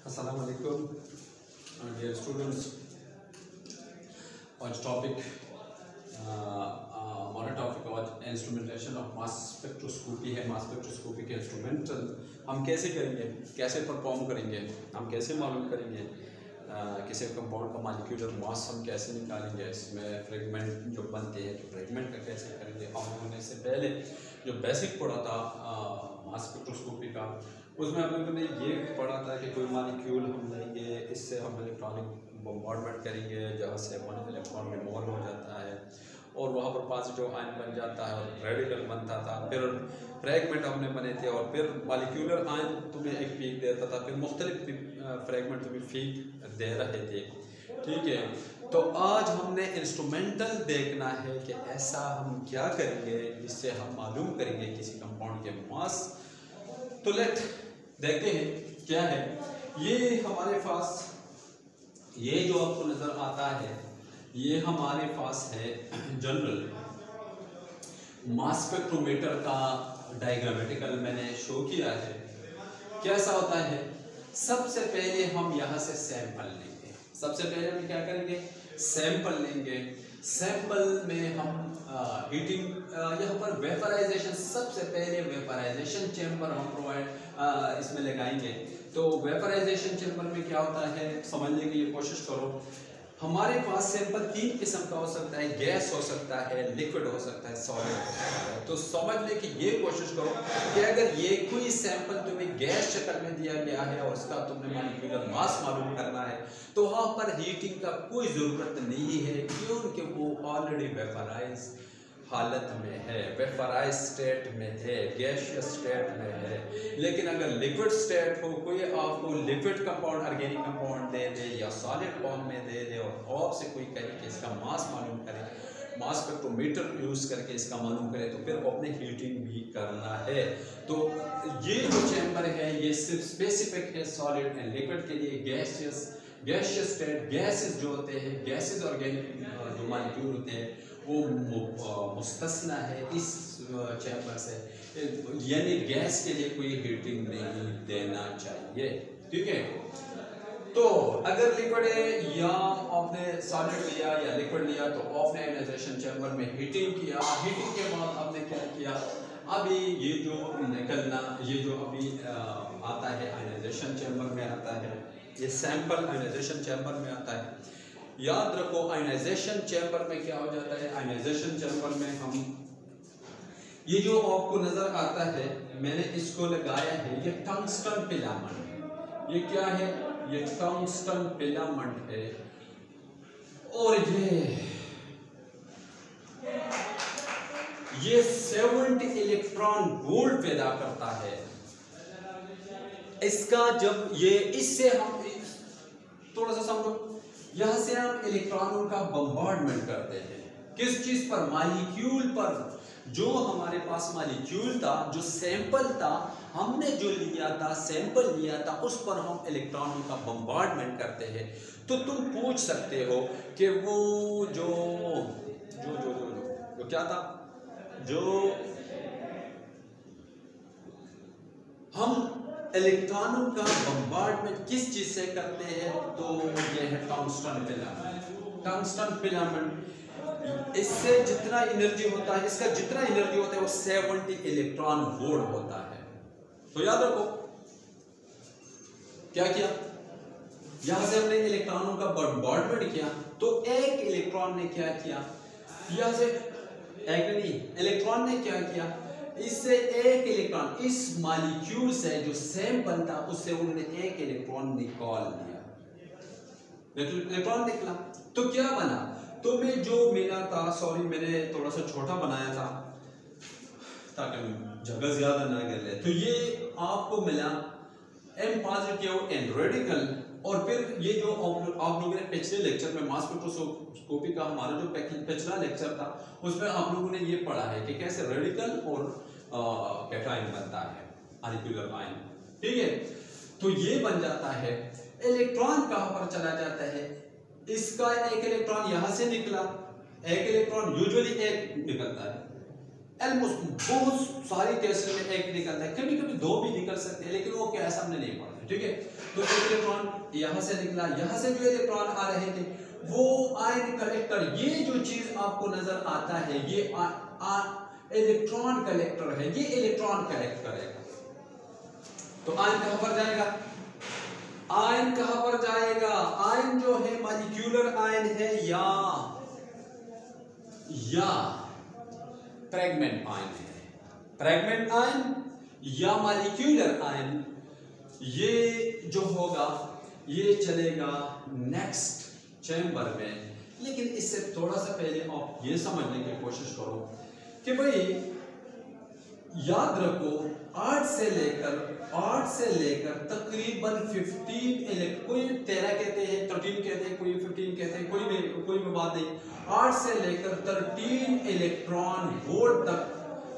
Assalamu alaikum, dear students. आज topic हमारा topic आज इंस्ट्रूमेंटेशन ऑफ मास स्पेक्ट्रोस्कोपी है। मास स्पेक्ट्रोस्कोपी के इंस्ट्रूमेंट हम कैसे करेंगे, कैसे परफॉर्म करेंगे, हम कैसे मालूम करेंगे किसी कंपाउंड का मॉलिक्यूलर मास हम कैसे निकालेंगे, इसमें फ्रेगमेंट जो बनते हैं तो फ्रेगमेंट का कैसे करेंगे। हम लोगों से पहले जो बेसिक पढ़ा था मास स्पेक्ट्रोस्कोपी का, उसमें हम लोगों ने ये पढ़ा था कि कोई मॉलिक्यूल हम लेंगे, इससे हम इलेक्ट्रॉनिक बम्बार्डमेंट करेंगे जहाँ से वन इलेक्ट्रॉन रिमूव हो जाता है और वहाँ पर पॉजिटिव आयन बन जाता है और रेडिकल बनता था। फिर फ्रैगमेंट हमने बने थे और फिर मॉलिक्यूलर आयन तुम्हें एक पीक देता था, फिर मुख्तलिफ फ्रैगमेंट तुम्हें पीक दे रहे थे। ठीक है, तो आज हमने इंस्ट्रूमेंटल देखना है कि ऐसा हम क्या करेंगे जिससे हम मालूम करेंगे किसी कंपाउंड के मास। तो लेट देखते हैं क्या है। ये हमारे पास ये जो आपको नजर आता है ये हमारे पास है जनरल मास स्पेक्ट्रोमीटर का डायग्रामेटिकल मैंने शो किया है। कैसा होता है, सबसे पहले हम यहाँ से सैंपल लेंगे। सबसे पहले हम क्या करेंगे, सैंपल लेंगे। सैंपल में हम हीटिंग यहाँ पर वेपराइजेशन, सबसे पहले वेपराइजेशन चैम्बर हम प्रोवाइड इसमें लगाएंगे। तो वेपराइजेशन चैम्बर में क्या होता है समझने की ये कोशिश करो। हमारे पास सैंपल तीन किस्म का हो सकता है, गैस हो सकता है, लिक्विड हो सकता है, सॉलिड हो सकता है। तो समझने की ये कोशिश करो कि अगर ये कोई सैंपल तुम्हें गैस शक्ल में दिया गया है और उसका तुमने मॉलिक्यूलर मास मालूम करना है तो वहाँ पर हीटिंग का कोई ज़रूरत नहीं है, क्योंकि वो ऑलरेडी वेपराइज हालत में है, वेपराइज स्टेट में है, गैसियस स्टेट में है। लेकिन अगर लिक्विड स्टेट हो, कोई आपको लिक्विड कंपाउंड ऑर्गेनिक कंपाउंड दे दे या सॉलिड फॉर्म में दे दे और आपसे कोई कहे कि इसका मास मालूम करे, मास स्पेक्ट्रोमीटर यूज़ करके इसका मालूम करे, तो फिर आपने हीटिंग भी करना है। तो ये जो चैम्बर है ये सिर्फ स्पेसिफिक है सॉलिड एंड लिक्विड के लिए। गैसियस स्टेट, गैसेस जो होते हैं, गैसेस ऑर्गेनिक जो मॉलिक्यूल होते हैं वो मुस्तस्ना है इस चैम्बर से, यानी गैस के लिए कोई हीटिंग नहीं देना चाहिए। ठीक है, तो अगर लिक्विड है या आपने सॉलिड लिया या लिक्विड लिया तो आपने आयनाइजेशन चैम्बर में हीटिंग किया। हीटिंग के बाद आपने क्या किया, अभी ये जो निकलना, ये जो अभी आता है आयनाइजेशन चैम्बर में आता है, ये सैंपल आयनाइजेशन चैम्बर में आता है। याद रखो आयनाइजेशन चैम्बर में क्या हो जाता है, आयनाइजेशन चैम्बर में हम ये जो आपको नजर आता है मैंने इसको लगाया है, ये टंगस्टन फिलामेंट है। ये क्या है, ये टंगस्टन फिलामेंट है और ये 70 इलेक्ट्रॉन वोल्ट पैदा करता है। इसका जब ये इससे हम थोड़ा सा समझो, यहां से हम इलेक्ट्रॉनों का बम्बार्डमेंट करते हैं। किस चीज पर, मॉलिक्यूल पर। जो हमारे पास मॉलिक्यूल था, जो सैंपल था, हमने जो लिया था, सैंपल लिया था, उस पर हम इलेक्ट्रॉनों का बम्बार्डमेंट करते हैं। तो तुम पूछ सकते हो कि वो जो जो जो जो, जो, जो क्या था, जो हम इलेक्ट्रॉनों का बम्बार्डमेंट किस चीज से करते हैं, तो ये है टंगस्टन फिलामेंट। टंगस्टन फिलामेंट, इससे जितना एनर्जी होता है, इसका जितना एनर्जी होता है वो 70 इलेक्ट्रॉन वोल्ट होता है। तो याद रखो क्या किया, यहां से हमने इलेक्ट्रॉनों का बम्बार्डमेंट किया तो एक इलेक्ट्रॉन ने क्या किया, यहां से एक नहीं, इलेक्ट्रॉन ने क्या किया, इससे एक इलेक्ट्रॉन इस मॉलिक्यूल से जो सैंपल था उससे उन्होंने एक इलेक्ट्रॉन निकाल लिया। इलेक्ट्रॉन निकला तो क्या बना, तो मैं जो मिला था, सॉरी मैंने थोड़ा सा छोटा बनाया था ताकि जगह ज्यादा ना गिर ले, तो ये आपको मिला M पॉजिटिव एंड रेडिकल। और फिर ये जो आप लोगों ने पिछले लेक्चर में मास स्पेक्ट्रोस्कोपी का हमारा जो पिछला लेक्चर था उसमें आप लोगों ने ये पढ़ा है कि कैसे रेडिकल और कैटायन बनता है, मॉलिक्यूलर आयन। ठीक है, तो ये बन जाता है। इलेक्ट्रॉन कहां पर चला जाता है, इसका एक इलेक्ट्रॉन यहां से निकला, एक इलेक्ट्रॉन यूजुअली एक निकलता है, ऑलमोस्ट बहुत सारी केसेस में एक निकलता है, कभी कभी दो भी निकल सकते हैं, लेकिन वो कैसा हमने नहीं पढ़ा, ठीक है। तो एक इलेक्ट्रॉन यहाँ से निकला, यहाँ से जो इलेक्ट्रॉन आ रहे थे वो आयन कलेक्टर, ये जो चीज आपको नजर आता है ये इलेक्ट्रॉन कलेक्टर है, ये इलेक्ट्रॉन कलेक्ट करेगा। तो आयन कहां पर जाएगा? आयन कहां पर जाएगा? आयन जो है मॉलिक्यूलर आयन है या फ्रैगमेंट आयन है। फ्रैगमेंट आयन या मॉलिक्यूलर आयन, ये जो होगा ये चलेगा नेक्स्ट चैम्बर में। लेकिन इससे थोड़ा सा पहले आप ये समझने की कोशिश करो कि भाई याद रखो 8 से लेकर तकरीबन 15 कोई 13 कहते हैं, 13 कहते हैं, कोई 15 कहते हैं, कोई भी बात नहीं, 8 से लेकर 13 इलेक्ट्रॉन वोल्ट तक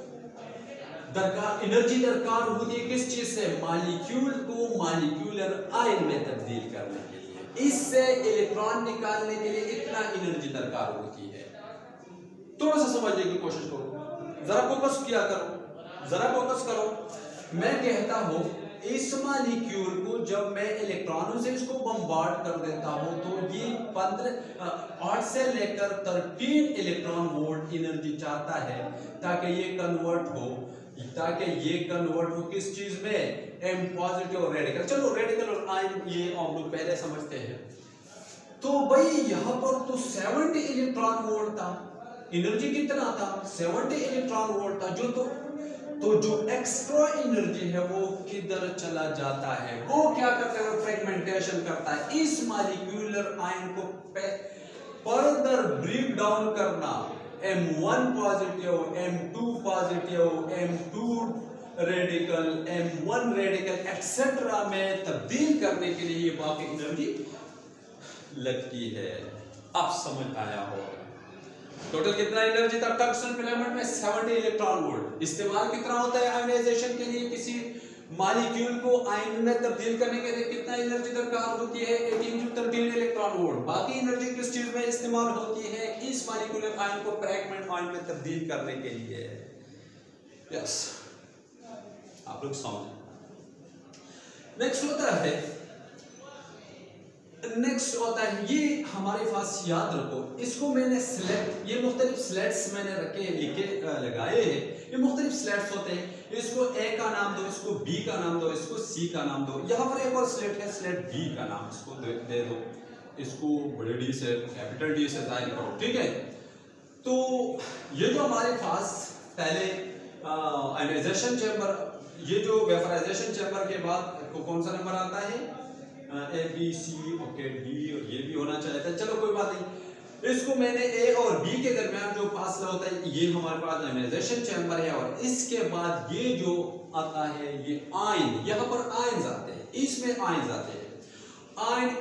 एनर्जी दरकार होती है। किस चीज से? मॉलिक्यूल को मॉलिक्यूलर आयन में तब्दील करने के लिए, इससे इलेक्ट्रॉन निकालने के लिए इतना एनर्जी दरकार होती है। थोड़ा सा समझने की कोशिश करो, जरा फोकस किया करो, जरा फोकस करो। मैं कहता हूं इस मॉलिक्यूल को जब मैं इलेक्ट्रॉनों से इसको बम्बार्ड कर देता हूं तो ये 8 से लेकर 13 इलेक्ट्रॉन वोल्ट एनर्जी चाहता है ताकि ये कन्वर्ट हो किस चीज में? एम पॉजिटिव और रेडिकल। चलो रेडिकल और आयन ये हम लोग पहले समझते हैं। तो भाई यहां पर तो 70 इलेक्ट्रॉन वोल्ट था, एनर्जी कितना था? 70 इलेक्ट्रॉन वोल्ट था। तो जो एक्स्ट्रा एनर्जी है वो किधर चला जाता है? वो क्या करता है? फ्रेगमेंटेशन करता है। इस मॉलिक्यूलर आयन को फर्दर ब्रेक डाउन करना, M1 positive, M2 positive, M2 radical, M1 radical etcetera में तब्दील करने के लिए बाकी एनर्जी लगती है। अब समझ आया होगा टोटल कितना एनर्जी था टंगस्टन फिलामेंट में? 70 इलेक्ट्रॉन वोल्ट। इस्तेमाल कितना होता है आयनाइजेशन के लिए? किसी मॉलिक्यूल को आयन में तब्दील करने के लिए कितना एनर्जी दरकार होती है? 18 to 13 इलेक्ट्रॉन वोल्ट। बाकी एनर्जी किस चीज में इस्तेमाल होती है? इस मॉलिक्यूलर आयन को फ्रैगमेंट आयन में तब्दील करने के लिए। यस, आप लोग समझ। नेक्स्ट होता है ये हमारे पास, याद रखो इसको मैंने ये मुख्तलिफ स्लेट्स मैंने लगाए हैं। ये मुख्तलिफ स्लेट्स होते हैं, इसको ए का नाम दो, इसको बी का नाम दो, इसको सी का नाम दो। यहाँ पर एक और स्लेट है, स्लेट बी का नाम इसको दे दो, इसको बड़े डी से कैपिटल डी से जाहिर करो, ठीक है। तो ये जो हमारे पास पहले आयनाइजेशन चैम्बर, ये जो वेपराइजेशन चैम्बर के बाद कौन सा नंबर आता है? A B C, okay D, और ये भी होना चाहिए था। चलो कोई बात नहीं, इसको मैंने ए और बी के दरमियान जो फासला होता है ये हमारे पास आयनाइजेशन चैम्बर है। और इसके बाद ये जो आता है ये आयन, यहाँ पर आयन आते हैं, इसमें आयन आते हैं। आयन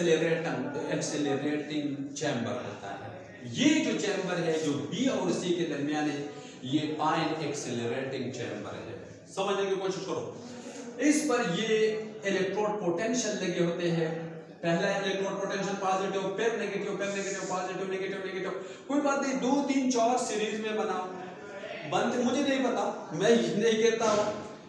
एक्सेलरेटिंग चैम्बर होता है। ये जो चैम्बर है जो बी और सी के दरमियान है ये आयन एक्सेलरेटिंग चैम्बर है। समझने की कोशिश करो। इस पर ये इलेक्ट्रोड पोटेंशियल लगे होते हैं। पहला इलेक्ट्रोड पोटेंशियल पॉजिटिव, फिर नेगेटिव, फिर नेगेटिव, पॉजिटिव, नेगेटिव, नेगेटिव। कोई बात नहीं, 2 3 4 सीरीज में बनाओ, बनते मुझे नहीं पता, मैं नहीं कहता हूं।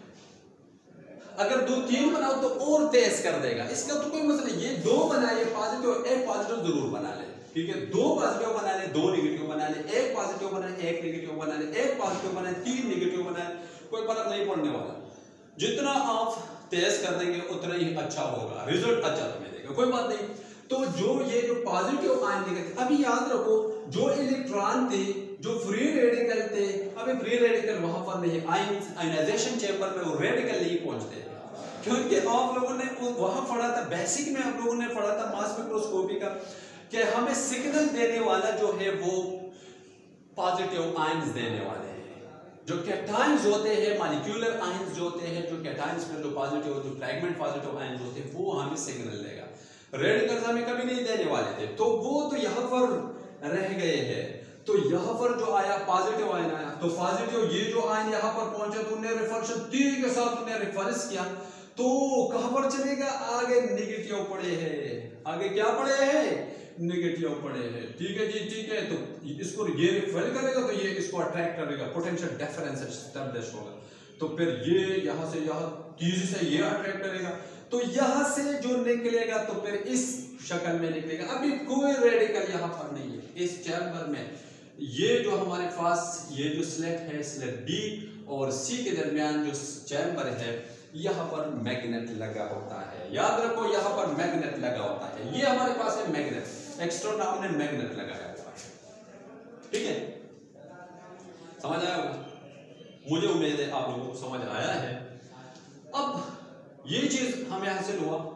अगर 2 3 बनाओ तो और तेज कर देगा, इसका तो कोई मसला नहीं। ये 2 बनाइए पॉजिटिव, एक पॉजिटिव जरूर बना ले, ठीक है। 2 पॉजिटिव बना ले, 2 नेगेटिव बना ले, 1 पॉजिटिव बना ले, 1 नेगेटिव बना ले, 1 पॉजिटिव बना ले, 3 नेगेटिव बना ले, कोई फर्क नहीं पड़ने वाला। जितना आप तेज कर देंगे उतना ही अच्छा होगा, रिजल्ट अच्छा तो मिलेगा, कोई बात नहीं। तो ये जो पॉजिटिव आयन निकलते, अभी याद रखो जो इलेक्ट्रॉन थे, जो फ्री रेडिकल थे, अभी फ्री रेडिकल वहां पर नहीं, आयनाइजेशन चैम्बर में वो रेडिकल नहीं पहुंचते, क्योंकि आप लोगों ने वहां पढ़ा था, बेसिक में आप लोगों ने पढ़ा था मास स्पेक्ट्रोस्कोपी का, कि हमें सिग्नल देने वाला जो है वो पॉजिटिव आयंस देने वाले हैं। जो कैटायंस होते हैं, मॉलिक्यूलर आयंस जो होते हैं, जो कैटायंस में जो पॉजिटिव, जो फ्रैगमेंट पॉजिटिव आयंस होते हैं, वो हमें सिग्नल देगा। रेडिकल्स हमें कभी नहीं देने वाले थे, तो वो तो यहाँ पर रह गए हैं। तो यहाँ पर जो आया पॉजिटिव आयन आया, तो पॉजिटिव ये जो आयन यहाँ पर पहुंचा तो उन्हें रिफर्शन तीर के साथ उन्हें रिफर्स किया, तो कहां पर चलेगा? आगे नेगेटिव पड़े हैं, आगे क्या पड़े हैं? नेगेटिव पड़े हैं, ठीक है जी, ठीक है। तो इसको ये रिपेल करेगा तो ये इसको अट्रैक्ट करेगा, पोटेंशियल डिफरेंस एस्टैब्लिश होगा। तो फिर ये यहाँ से यहाँ तेजी से ये अट्रैक्ट करेगा, तो यहाँ से जो निकलेगा तो फिर इस शक्ल में निकलेगा। अभी कोई रेडिकल यहाँ पर नहीं है इस चैम्बर में। ये जो हमारे पास ये जो स्लेट है, स्लेट बी और सी के दरमियान जो चैम्बर है, यहाँ पर मैग्नेट लगा होता है। याद रखो यहाँ पर मैग्नेट लगा होता है। ये हमारे पास है मैग्नेट, एक्स्ट्रा हमने मैग्नेट लगाया हुआ है, ठीक है। समझ आया होगा, मुझे उम्मीद है आप लोगों को समझ आया है। अब ये चीज हम यहां से हुआ,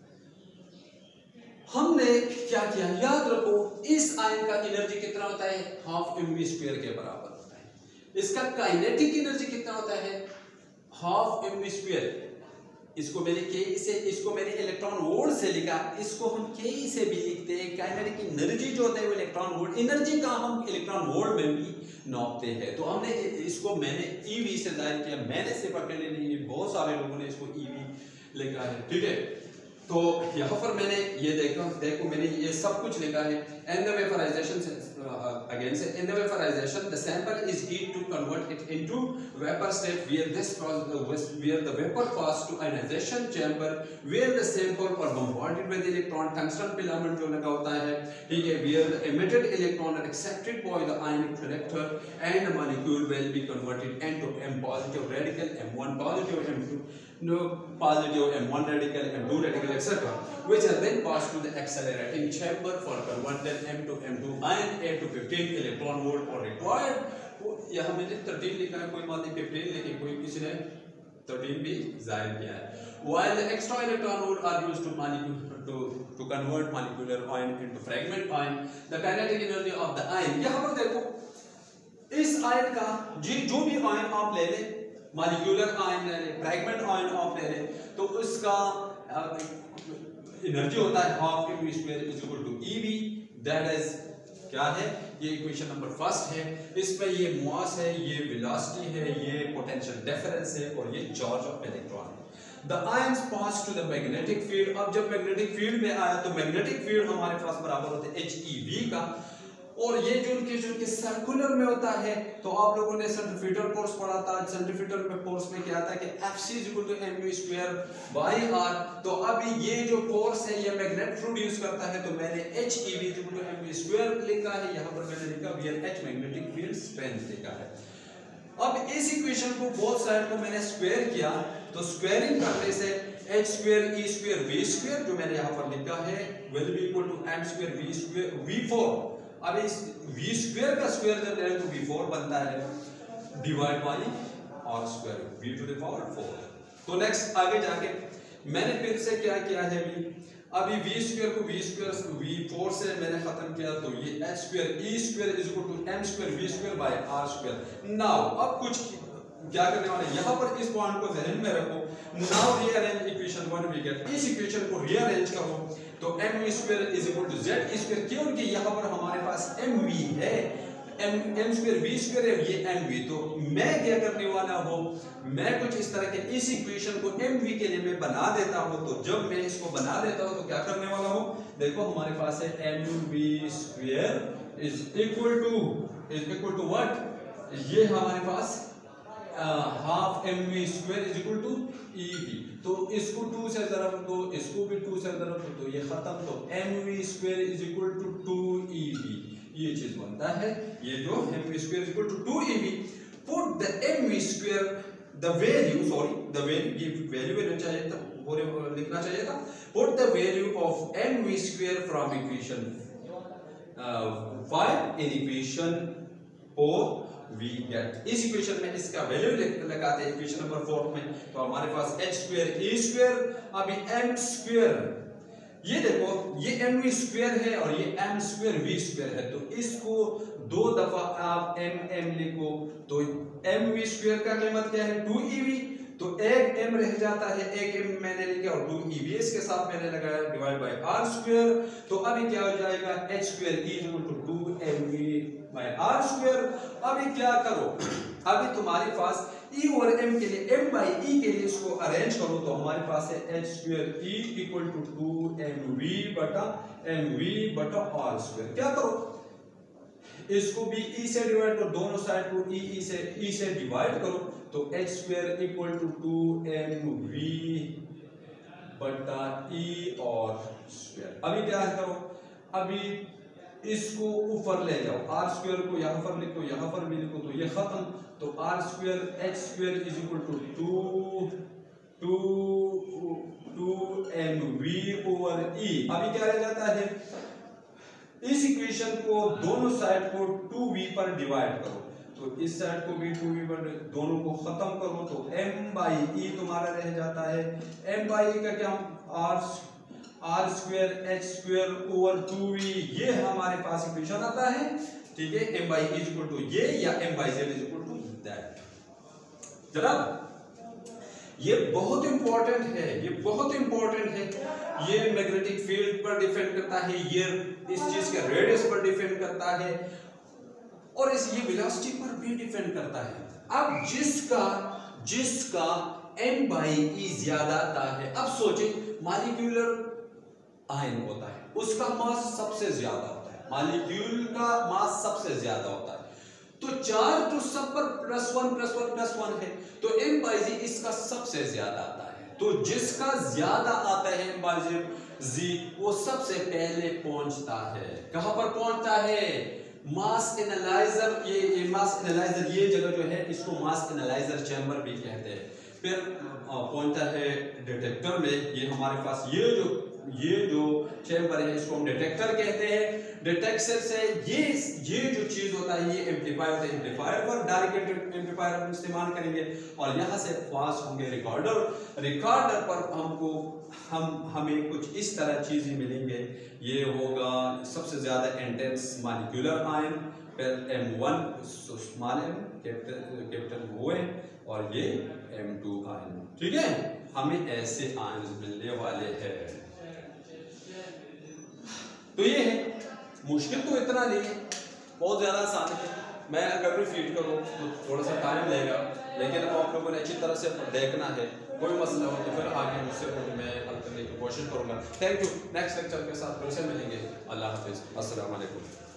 हमने क्या किया, याद रखो इस आयन का एनर्जी कितना होता है, हाफ mv² के बराबर होता है। इसका काइनेटिक एनर्जी कितना होता है, हाफ mv²। इसको मैंने के से, इसको मैंने इलेक्ट्रॉन वोल्ट से लिखा, इसको हम के से भी लिखते हैं। काइनेटिक एनर्जी जो होता है वो इलेक्ट्रॉन वोल्ट, एनर्जी का हम इलेक्ट्रॉन वोल्ट में भी नापते हैं। तो हमने इसको मैंने ईवी से जाहिर किया, मैंने सिर्फ अकेले नहीं, बहुत सारे लोगों ने इसको ईवी लिखा है, ठीक है। तो यहाँ पर मैंने ये देखो मैंने ये सब कुछ लिखा है। एंड द वेपराइजेशन अगेन से, in the vaporization the sample is heat to convert it into vapour state where the vapor pass to ionization chamber where the sample are bombarded with electron, tungsten filament जो लगा होता है, ठीक है, where the emitted electron are accepted by the ionic collector and the molecule will be converted into M positive radical, M1 positive, M2 no positive, M1 radical, M2 radical, etc., which are then passed to the accelerating chamber for conversion M to M2 ion, 8 to 15 electron volt or required। यहाँ मैंने 13 लिखा है, कोई बात नहीं, 15 लेकिन कोई किसी ने 13 भी जाहिर किया है। While the extra electron volt are used to convert molecular ion into fragment ion, the kinetic energy of the ion, यहाँ पर देखो इस आयन का जो भी आयन आप ले लें, मॉलिक्यूलर आयन ले लें, फ्रैगमेंट आयन आप ले लें, तो उसका एनर्जी होता है half mv² is equal to ev, that is क्या है, ये इक्वेशन नंबर फर्स्ट है। इसमें ये मास है, ये वेलोसिटी है, ये पोटेंशियल डिफरेंस है और ये चार्ज ऑफ इलेक्ट्रॉन है। The ions pass to the magnetic field. अब जब मैग्नेटिक फील्ड में आया तो मैग्नेटिक फील्ड हमारे पास बराबर होते हैं HeV का, और ये जो उनके सर्कुलर में होता है, तो आप लोगों ने सेंट्रीफ्यूगल फोर्स पढ़ा था। सेंट्रीफ्यूगल में फोर्स में क्या था कि Fc = mv²/r। तो अभी ये जो फोर्स है ये मैग्नेट प्रोड्यूस करता है, तो मैंने Hev = mv² लिखा है, यहाँ पर मैंने लिखा Vh मैग्नेटिक फील्ड स्ट्रेंथ लिखा है। अब इस इक्वेशन को बोथ साइड को मैंने स्क्वायर किया, तो स्क्वायरिंग करने से h² e²v² जो मैंने यहाँ पर लिखा है will be equal to m² v4। अब इस v² का स्क्वायर जब ले तो v4 बनता है, डिवाइड बाई r² v⁴। तो नेक्स्ट आगे जाके मैंने फिर से क्या किया है, अभी v² को v4 से मैंने खत्म किया, तो ये h² e² is equal to m² v²/r²। Now अब कुछ क्या करने वाले, यहाँ पर इस पॉइंट को ध्यान में रखो। Now rearrange equation 1 we get, इस इक्वेशन को रीअरेंज करो तो mv² is equal to z², क्योंकि यहाँ पर हमारे पास mv है, m² v² है, ये mv। तो मैं क्या करने वाला हूँ, मैं कुछ इस तरह के इस इक्वेशन को mv के लिए मैं बना देता हूँ। तो जब मैं इसको बना देता हूँ तो क्या करने वाला हूँ, देखो हमारे पास है mv² is equal to what, ये हमारे पास half mv² is equal to ev। तो इसको 2 से ज़रब दो, इसको भी 2 से ज़रब दो, तो ये खत्म। तो mv² is equal to 2ev, ये चीज बनता है, ये जो mv² is equal to 2ev। Put the mv², the value ये वैल्यू लेना चाहिए था, लिखना चाहिए था। Put the value of mv² from equation 5 in equation 4 we get. इस इक्वेशन में इसका वैल्यू लगाते हैं इक्वेशन नंबर 4 में, तो हमारे पास h² e², अभी m², ये देखो ये mv² है और ये m² v² है, तो इसको 2 दफा आप m लिखो, तो mv² का कीमत क्या है 2ev, तो एक m रह जाता है, एक m मैंने लिखा और 2ev इसके साथ मैंने लगाया डिवाइड बाय r²। तो अभी क्या हो जाएगा h² = 2mv/r²। अभी क्या करो, अभी तुम्हारे पास ई और एम के लिए, एम बाई ई के लिए इसको अरेंज करो तो हमारे पास है H square E equal to 2mv बटा आर स्क्वायर। क्या करो, इसको भी ई से डिवाइड करो, दोनों साइड को ई से डिवाइड करो तो H square equal to 2mv बटा ई और स्क्वायर। अभी क्या करो, अभी इसको ऊपर ले जाओ, आर स्क्वायर को यहाँ पर लिखो, यहाँ पर भी लिखो तो ये खत्म, तो R square H square is equal to 2mv over E. अभी क्या रह जाता है, इस इक्वेशन को दोनों साइड को 2v पर डिवाइड करो, तो इस साइड को भी 2v पर, दोनों को खत्म करो तो m बाई ई तुम्हारा रह जाता है, m बाई ई का क्या, R square H square over 2v, ये हमारे पास इक्वेशन आता है। ठीक है, m by is equal to ये या m by z is equal to that. जनाब ये बहुत इंपॉर्टेंट है, ये बहुत इंपॉर्टेंट है, ये मैग्नेटिक फील्ड पर डिपेंड करता है, ये इस चीज के रेडियस पर डिपेंड करता है और ये वेलोसिटी पर भी डिपेंड करता है। अब जिसका m बाई ई ज्यादा आता है, अब सोचिए मॉलिक्यूलर आयन होता है, उसका मास सबसे ज्यादा होता है, मॉलिक्यूल का मास सबसे ज्यादा होता है, तो चार्ज तो सब पर +1 है, तो m बाई जी इसका सबसे ज्यादा आता है, तो जिसका ज्यादा आता है m बाई जी वो सबसे पहले पहुंचता है। कहां पर पहुंचता है, मास एनालाइजर, ये मास एनालाइजर, ये जगह जो है इसको मास एनालाइजर चैम्बर भी कहते हैं। फिर पहुंचता है डिटेक्टर में, ये हमारे पास ये जो चैम्बर है इसको हम डिटेक्टर कहते हैं। डिटेक्टर से ये जो चीज होता है ये एम्पलीफायर होता है, एम्पलीफायर पर डायरेक्ट एम्पलीफायर हम इस्तेमाल करेंगे और यहाँ से पास होंगे रिकॉर्डर पर हमें कुछ इस तरह चीजें मिलेंगे। ये होगा सबसे ज्यादा इंटेंस मॉलिक्यूलर आयन, फिर M1 small m capital O और ये M2 आयन। ठीक है, हमें ऐसे आयन मिलने वाले हैं। तो ये है, मुश्किल तो इतना नहीं है, बहुत ज्यादा आसान है। मैं अगर भी फीड करूँ तो थोड़ा सा टाइम लेगा, लेकिन आप लोगों ने अच्छी तरह से देखना है। कोई मसला हो तो फिर आगे मुझसे मैं हल करने की कोशिश करूंगा। Thank you. नेक्स्ट लेक्चर के साथ फिर से मिलेंगे। अल्लाह हाफिज। अस्सलाम वालेकुम।